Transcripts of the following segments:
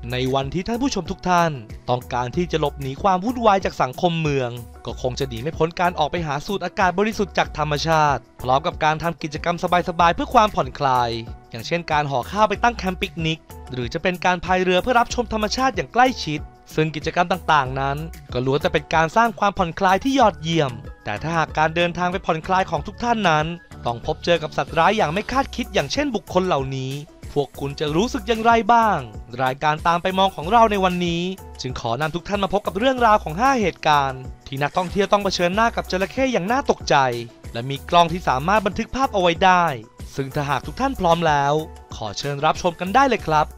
ในวันที่ท่านผู้ชมทุกท่านต้องการที่จะหลบหนีความวุ่นวายจากสังคมเมืองก็คงจะหนีไม่พ้นการออกไปหาสูดอากาศบริสุทธิ์จากธรรมชาติพร้อมกับการทำกิจกรรมสบายๆเพื่อความผ่อนคลายอย่างเช่นการห่อข้าวไปตั้งแคมป์ปิกนิกหรือจะเป็นการพายเรือเพื่อรับชมธรรมชาติอย่างใกล้ชิดซึ่งกิจกรรมต่างๆนั้นก็ล้วนแต่เป็นการสร้างความผ่อนคลายที่ยอดเยี่ยมแต่ถ้าหากการเดินทางไปผ่อนคลายของทุกท่านนั้นต้องพบเจอกับสัตว์ร้ายอย่างไม่คาดคิดอย่างเช่นบุคคลเหล่านี้พวกคุณจะรู้สึกอย่างไรบ้างรายการตามไปมองของเราในวันนี้จึงขอนำทุกท่านมาพบกับเรื่องราวของ5เหตุการณ์ที่นักท่องเที่ยวต้องเผชิญหน้ากับจระเข้อย่างน่าตกใจและมีกล้องที่สามารถบันทึกภาพเอาไว้ได้ซึ่งถ้าหากทุกท่านพร้อมแล้วขอเชิญรับชมกันได้เลยครับ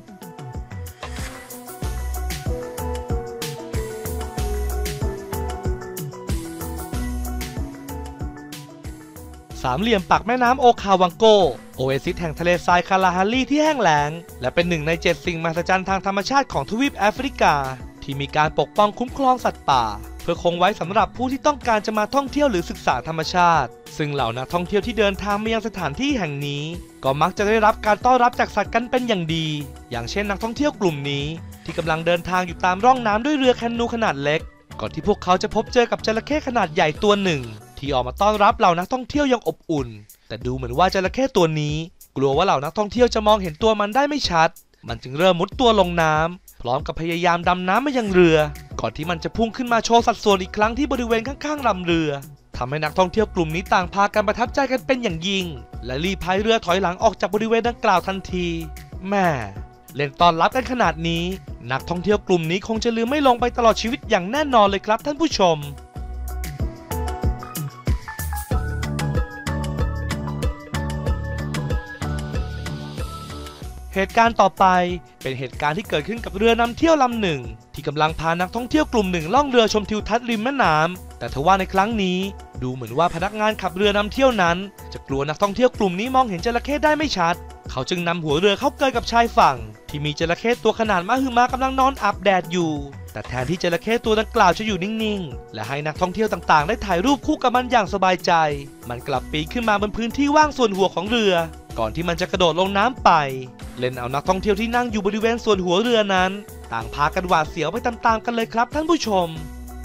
สามเหลี่ยมปากแม่น้ำโอคาวังโกโอเอซิสแห่งทะเลทรายคาลาฮารีที่แห้งแล้งและเป็นหนึ่งใน7สิ่งมหัศจรรย์ทางธรรมชาติของทวีปแอฟริกาที่มีการปกป้องคุ้มครองสัตว์ป่าเพื่อคงไว้สำหรับผู้ที่ต้องการจะมาท่องเที่ยวหรือศึกษาธรรมชาติซึ่งเหล่านักท่องเที่ยวที่เดินทางมายังสถานที่แห่งนี้ก็มักจะได้รับการต้อนรับจากสัตว์กันเป็นอย่างดีอย่างเช่นนักท่องเที่ยวกลุ่มนี้ที่กำลังเดินทางอยู่ตามร่องน้ำด้วยเรือแคนูขนาดเล็กก่อนที่พวกเขาจะพบเจอกับจระเข้ขนาดใหญ่ตัวหนึ่งที่ออกมาต้อนรับเหล่านักท่องเที่ยวอย่างอบอุ่นแต่ดูเหมือนว่าจระเข้ตัวนี้กลัวว่าเหล่านักท่องเที่ยวจะมองเห็นตัวมันได้ไม่ชัดมันจึงเริ่มมุดตัวลงน้ำพร้อมกับพยายามดำน้ำมายังเรือก่อนที่มันจะพุ่งขึ้นมาโชว์สัดส่วนอีกครั้งที่บริเวณข้างๆลำเรือทำให้นักท่องเที่ยวกลุ่มนี้ต่างพากันประทับใจกันเป็นอย่างยิ่งและรีบพายเรือถอยหลังออกจากบริเวณดังกล่าวทันทีแม่เล่นต้อนรับกันขนาดนี้นักท่องเที่ยวกลุ่มนี้คงจะลืมไม่ลงไปตลอดชีวิตอย่างแน่นอนเลยครับท่านผู้ชมเหตุการณ์ต่อไปเป็นเหตุการณ์ที่เกิดขึ้นกับเรือนำเที่ยวลำหนึ่งที่กำลังพานักท่องเที่ยวกลุ่มหนึ่งล่องเรือชมทิวทัศน์ริมแม่น้ำแต่ทว่าในครั้งนี้ดูเหมือนว่าพนักงานขับเรือนำเที่ยวนั้นจะกลัวนักท่องเที่ยวกลุ่มนี้มองเห็นจระเข้ได้ไม่ชัดเขาจึงนำหัวเรือเข้าเกยกับชายฝั่งที่มีจระเข้ตัวขนาดมหึมากำลังนอนอาบแดดอยู่แต่แทนที่จระเข้ตัวดังกล่าวจะอยู่นิ่งๆและให้นักท่องเที่ยวต่างๆได้ถ่ายรูปคู่กับมันอย่างสบายใจมันกลับปีนขึ้นมาบนพื้นที่ว่างส่วนหัวของเรือก่อนที่มันจะกระโดดลงน้ำไปเล่นเอานักท่องเที่ยวที่นั่งอยู่บริเวณส่วนหัวเรือนั้นต่างพากันหวาดเสียวไปตามๆกันเลยครับท่านผู้ชม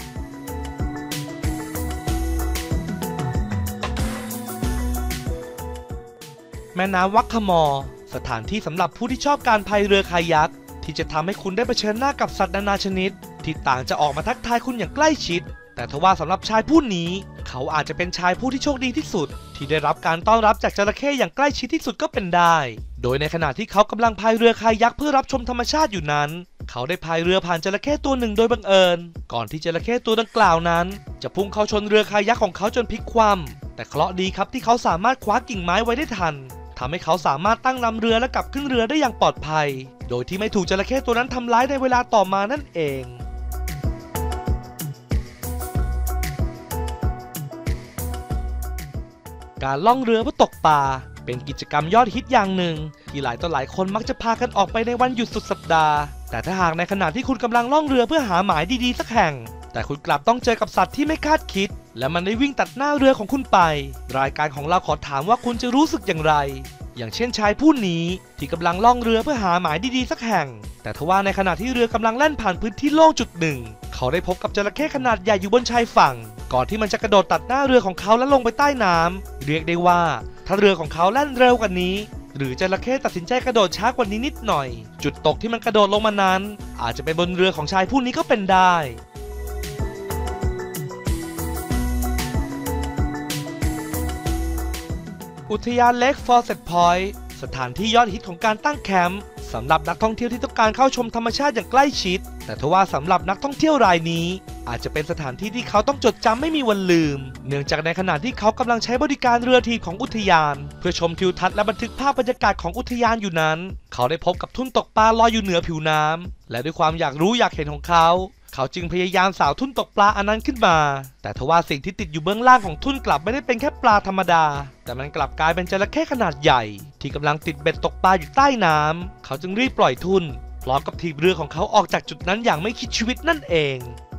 แม่น้ำวักขมอสถานที่สำหรับผู้ที่ชอบการพายเรือคายักที่จะทำให้คุณได้เผชิญหน้ากับสัตว์นานาชนิดที่ต่างจะออกมาทักทายคุณอย่างใกล้ชิดแต่ทว่าสำหรับชายผู้นี้เขาอาจจะเป็นชายผู้ที่โชคดีที่สุดที่ได้รับการต้อนรับจากจระเข้อย่างใกล้ชิดที่สุดก็เป็นได้โดยในขณะที่เขากำลังพายเรือคายักเพื่อรับชมธรรมชาติอยู่นั้นเขาได้พายเรือผ่านจระเข้ตัวหนึ่งโดยบังเอิญก่อนที่จระเข้ตัวดังกล่าวนั้นจะพุ่งเข้าชนเรือคายักของเขาจนพลิกคว่ำแต่เคราะห์ดีครับที่เขาสามารถคว้ากิ่งไม้ไว้ได้ทันทำให้เขาสามารถตั้งลำเรือและกลับขึ้นเรือได้อย่างปลอดภัยโดยที่ไม่ถูกจระเข้ตัวนั้นทำร้ายในเวลาต่อมานั่นเองการล่องเรือเพื่อตกปลาเป็นกิจกรรมยอดฮิตอย่างหนึ่งที่หลายต่อหลายคนมักจะพากันออกไปในวันหยุดสุดสัปดาห์แต่ถ้าหากในขณะที่คุณกำลังล่องเรือเพื่อหาหมายดีๆสักแห่งแต่คุณกลับต้องเจอกับสัตว์ที่ไม่คาดคิดและมันได้วิ่งตัดหน้าเรือของคุณไปรายการของเราขอถามว่าคุณจะรู้สึกอย่างไรอย่างเช่นชายผู้นี้ที่กำลังล่องเรือเพื่อหาหมายดีๆสักแห่งแต่ทว่าในขณะที่เรือกำลังแล่นผ่านพื้นที่โล่งจุดหนึ่งเขาได้พบกับจระเข้ขนาดใหญ่อยู่บนชายฝั่งก่อนที่มันจะกระโดดตัดหน้าเรือของเขาและลงไปใต้น้ำเรียกได้ว่าถ้าเรือของเขาแล่นเร็วกว่านี้หรือจระเข้ตัดสินใจกระโดดช้ากว่านี้นิดหน่อยจุดตกที่มันกระโดดลงมานั้นอาจจะเป็นบนเรือของชายผู้นี้ก็เป็นได้อุทยานเลคฟอร์เซตพอยต์สถานที่ยอดฮิตของการตั้งแคมป์สำหรับนักท่องเที่ยวที่ต้องการเข้าชมธรรมชาติอย่างใกล้ชิดแต่ทว่าสำหรับนักท่องเที่ยวรายนี้อาจจะเป็นสถานที่ที่เขาต้องจดจำไม่มีวันลืมเนื่องจากในขณะที่เขากำลังใช้บริการเรือถีบของอุทยานเพื่อชมทิวทัศน์และบันทึกภาพบรรยากาศของอุทยานอยู่นั้นเขาได้พบกับทุ่นตกปลาลอยอยู่เหนือผิวน้ำและด้วยความอยากรู้อยากเห็นของเขาจึงพยายามสาวทุ่นตกปลาอันนั้นขึ้นมาแต่ทว่าสิ่งที่ติดอยู่เบื้องล่างของทุ่นกลับไม่ได้เป็นแค่ปลาธรรมดาแต่มันกลับกลายเป็นจระเข้ขนาดใหญ่ที่กำลังติดเบ็ดตกปลาอยู่ใต้น้ำเขาจึงรีบปล่อยทุ่นพร้อมกับถีบเรือของเขาออกจากจุดนั้นอย่างไม่คิดชีวิตนั่นเอง